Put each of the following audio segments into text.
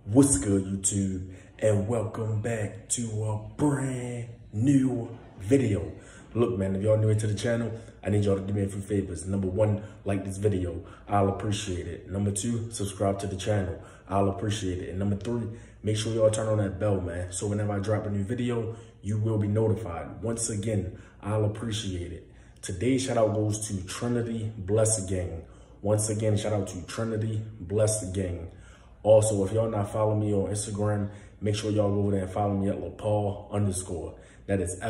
What's good, YouTube? And welcome back to a brand new video. Look, man, if y'all new to the channel, I need y'all to do me a few favors. Number one, like this video. I'll appreciate it. Number two, subscribe to the channel. I'll appreciate it. And number three, make sure y'all turn on that bell, man. So whenever I drop a new video, you will be notified. Once again, I'll appreciate it. Today's shout out goes to Trinity Bless Gang. Once again, shout out to Trinity Bless Gang. Also, if y'all not following me on Instagram, make sure y'all go over there and follow me at LaPaul_. That is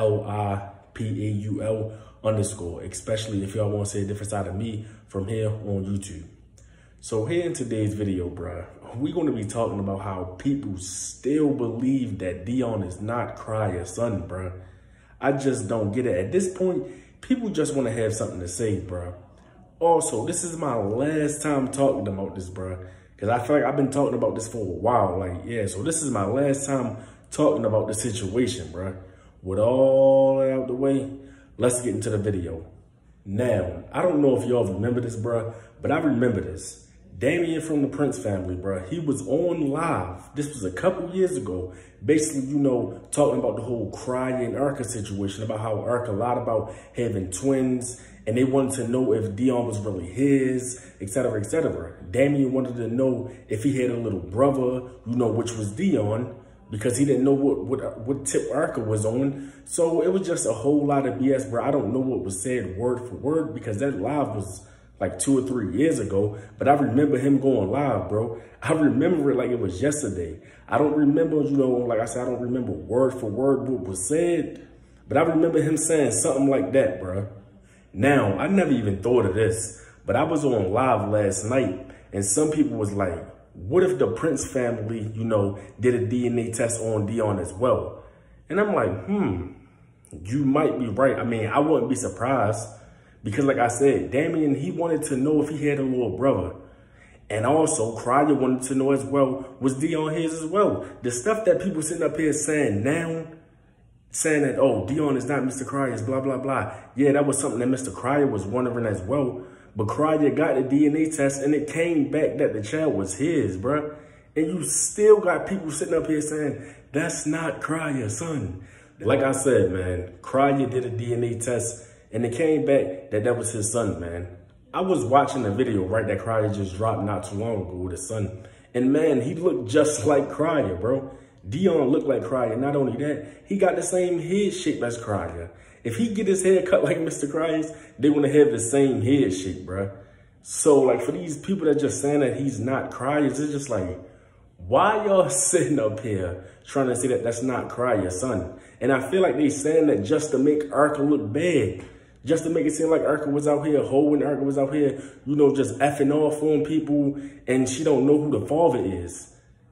LIPAUL_, especially if y'all want to see a different side of me from here on YouTube. So here in today's video, bruh, we're going to be talking about how people still believe that Dion is not Cryer's son, bruh. I just don't get it. At this point, people just want to have something to say, bruh. Also, this is my last time talking about this, bruh. Because I feel like I've been talking about this for a while. Like, yeah, so this is my last time talking about the situation, bruh. With all that out the way, let's get into the video. Now, I don't know if y'all remember this, bruh, but I remember this. Damien from the Prince family, bruh, he was on live. This was a couple years ago. Basically, you know, talking about the whole Cryer and Erica situation, about how Erica lied about having twins, and they wanted to know if Dion was really his, etc., etc. Damien wanted to know if he had a little brother, you know, which was Dion, because he didn't know what tip Erica was on. So it was just a whole lot of BS, bro. I don't know what was said word for word because that live was like 2 or 3 years ago. But I remember him going live, bro. I remember it like it was yesterday. I don't remember, you know, like I said, I don't remember word for word what was said. But I remember him saying something like that, bro. Now, I never even thought of this, but I was on live last night and some people was like, what if the Prince family, you know, did a DNA test on Dion as well? And I'm like, you might be right. I mean, I wouldn't be surprised because like I said, Damien, he wanted to know if he had a little brother. And also, Cryer wanted to know as well, was Dion his as well? The stuff that people sitting up here saying now, saying that, oh, Dion is not Mr. Cryer's, blah, blah, blah. Yeah, that was something that Mr. Cryer was wondering as well. But Cryer got the DNA test and it came back that the child was his, bruh. And you still got people sitting up here saying, that's not Cryer's son. Like I said, man, Cryer did a DNA test and it came back that that was his son, man. I was watching the video, right, that Cryer just dropped not too long ago with his son. And man, he looked just like Cryer, bro. Dion looked like Cryer. Not only that, he got the same head shape as Cryer. If he get his hair cut like Mr. Cryer's, they want to have the same head shape, bruh. So, like, for these people that just saying that he's not Cryer's, it's just like, why y'all sitting up here trying to say that that's not Cryer's son? And I feel like they saying that just to make Erica look bad. Just to make it seem like Erica was out here holding, Erica was out here, you know, just effing off on people, and she don't know who the father is.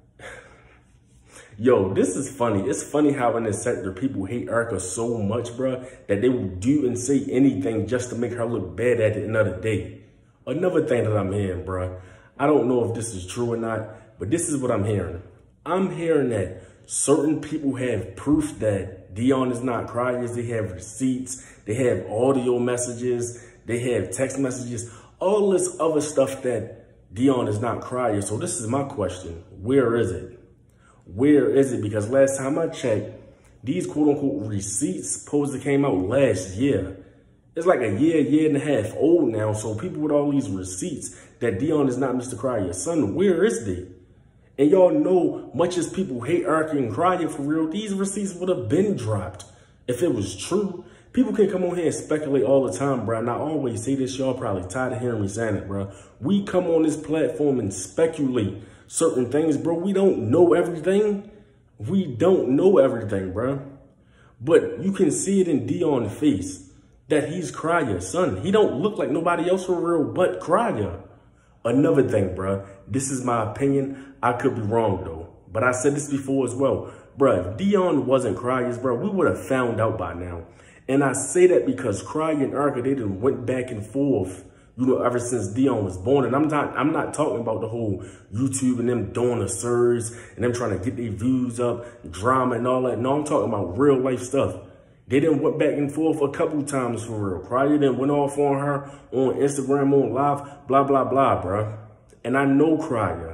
Yo, this is funny. It's funny how in this sector people hate Erica so much, bro, that they will do and say anything just to make her look bad at the end of the day. Another thing that I'm hearing, bro, I don't know if this is true or not, but this is what I'm hearing. I'm hearing that certain people have proof that Dion is not Cryer's. They have receipts. They have audio messages. They have text messages. All this other stuff that Dion is not Cryer's. So this is my question. Where is it? Where is it? Because last time I checked, these quote-unquote receipts supposedly came out last year. It's like a year and a half old now. So people with all these receipts that Dion is not Mr. Cryer's son, where is they? And y'all know, much as people hate Erica and Cryer for real, these receipts would have been dropped if it was true. People can come on here and speculate all the time, bro. And I always say this, y'all probably tired of hearing me saying it, bro. We come on this platform and speculate certain things, bro. We don't know everything. We don't know everything, bro. But you can see it in Dion's face that he's Cryer's son. He don't look like nobody else for real but Cryer. Another thing, bro. This is my opinion. I could be wrong, though. But I said this before as well. Bro, if Dion wasn't Cryer's, bro, we would have found out by now. And I say that because Cryer and Erica, they done went back and forth, you know, ever since Dion was born. And I'm not talking about the whole YouTube and them doing a surge and them trying to get their views up, drama and all that. No, I'm talking about real life stuff. They done went back and forth a couple times for real. Cryer done went off on her on Instagram, on live, blah, blah, blah, bro. And I know Cryer.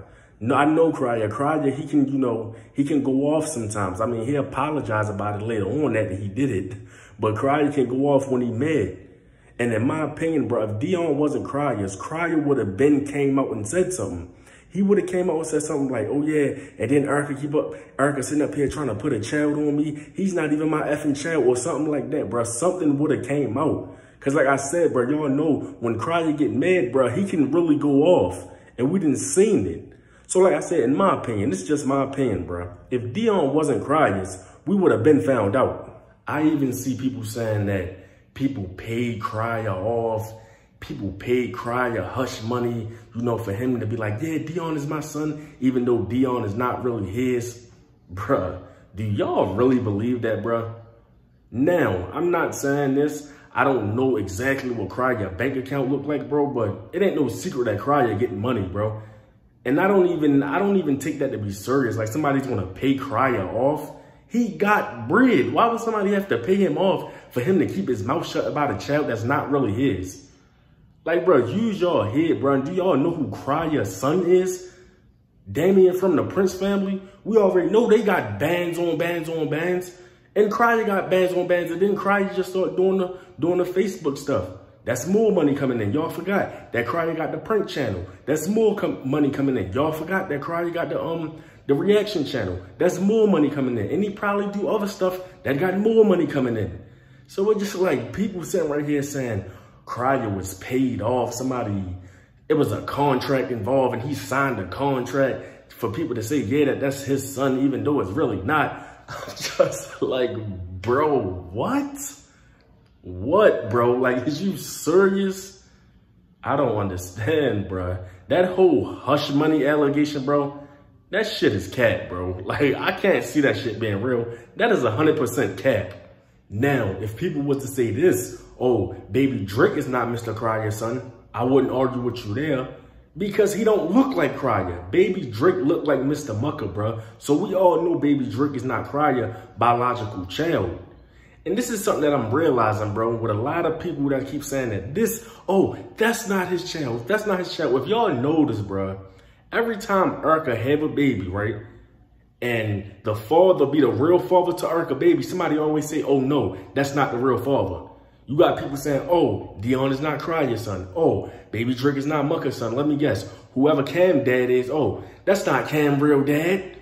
No, I know Crier. Crier, he can, you know, he can go off sometimes. I mean, he apologized about it later on that he did it. But Crier can go off when he mad. And in my opinion, bro, if Deon wasn't Crier's, Crier would have been came out and said something. He would have came out and said something like, oh, yeah, and then Erica sitting up here trying to put a child on me. He's not even my effing child or something like that, bro. Something would have came out. Because like I said, bro, y'all know when Crier get mad, bro, he can really go off. And we didn't seen it. So like I said, in my opinion, this is just my opinion, bro. If Deon wasn't Crier's, we would have been found out. I even see people saying that people paid Crier off. People paid Crier hush money, you know, for him to be like, yeah, Deon is my son, even though Deon is not really his. Bruh, do y'all really believe that, bruh? Now, I'm not saying this. I don't know exactly what Crier bank account look like, bro, but it ain't no secret that Crier getting money, bro. And I don't even take that to be serious. Like somebody's gonna pay Crier off. He got bread. Why would somebody have to pay him off for him to keep his mouth shut about a child that's not really his? Like, bro, use your head, bro. Do y'all know who Crier's son is? Damien from the Prince family. We already know they got bands on bands on bands. And Crier got bands on bands. And then Crier just started doing the Facebook stuff. That's more money coming in. Y'all forgot that Crier got the prank channel. That's more money coming in. Y'all forgot that Crier got the reaction channel. That's more money coming in. And he probably do other stuff that got more money coming in. So it's just like people sitting right here saying Crier was paid off. It was a contract involved and he signed a contract for people to say, yeah, that's his son, even though it's really not. I'm just like, bro, what? What, bro? Like, is you serious? I don't understand, bro. That whole hush money allegation, bro, that shit is cap, bro. Like, I can't see that shit being real. That is 100% cap. Now, if people was to say this, oh, Baby Drake is not Mr. Crier's son, I wouldn't argue with you there because he don't look like Crier. Baby Drake look like Mr. Mucker, bro. So we all know Baby Drake is not Crier's biological child. And this is something that I'm realizing, bro, with a lot of people that keep saying that that's not his child. That's not his child. If y'all notice, bro, every time Erica have a baby, right? And the father be the real father to Erica baby, somebody always say, oh, no, that's not the real father. You got people saying, oh, Deon is not Crier's son. Oh, Baby Drake is not Mucker's son. Let me guess. Whoever Cam dad is, oh, that's not Cam real dad.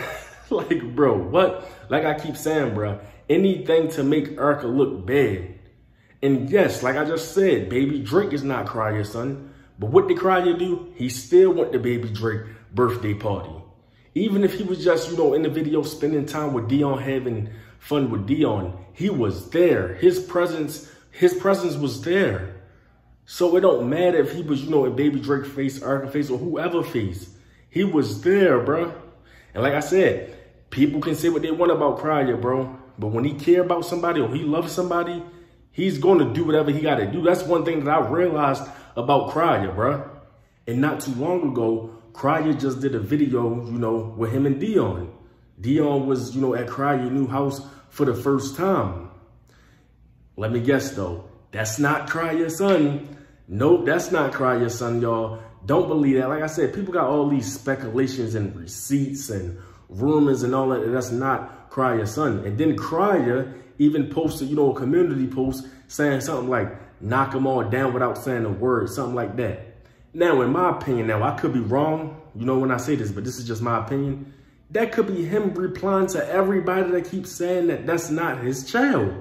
Like, bro, what? Like I keep saying, bro, anything to make Erica look bad. And yes, like I just said, Baby Drake is not Crier's son. But what did Crier do? He still went to Baby Drake birthday party. Even if he was just, you know, in the video spending time with Deon, having fun with Deon, he was there. His presence was there. So it don't matter if he was, you know, in Baby Drake face, Erica face, or whoever face. He was there, bro. And like I said, people can say what they want about Crier, bro. But when he care about somebody or he loves somebody, he's going to do whatever he got to do. That's one thing that I realized about Crier, bro. And not too long ago, Crier just did a video, you know, with him and Deon. Deon was, you know, at Crier's new house for the first time. Let me guess, though. That's not Crier's son. Nope, that's not Crier's son, y'all. Don't believe that. Like I said, people got all these speculations and receipts and rumors and all that. And that's not Crier's son. And then Crier even posted, you know, a community post saying something like, knock them all down without saying a word, something like that. Now, in my opinion, now, I could be wrong, you know, when I say this, but this is just my opinion. That could be him replying to everybody that keeps saying that that's not his child.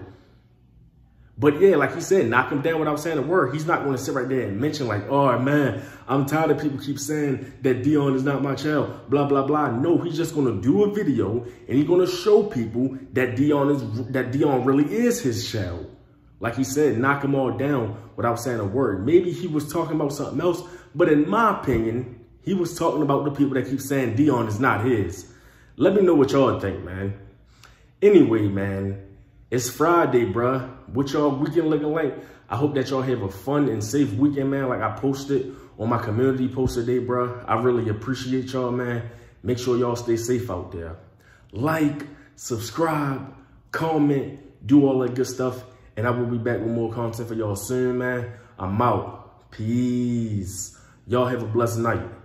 But yeah, like he said, knock him down without saying a word. He's not going to sit right there and mention like, oh, man, I'm tired of people keep saying that Deon is not my child, blah, blah, blah. No, he's just going to do a video and he's going to show people that Deon really is his child. Like he said, knock them all down without saying a word. Maybe he was talking about something else, but in my opinion, he was talking about the people that keep saying Deon is not his. Let me know what y'all think, man. Anyway, man, it's Friday, bruh. What y'all weekend looking like? I hope that y'all have a fun and safe weekend, man. Like I posted on my community post today, bruh. I really appreciate y'all, man. Make sure y'all stay safe out there. Like, subscribe, comment, do all that good stuff. And I will be back with more content for y'all soon, man. I'm out. Peace. Y'all have a blessed night.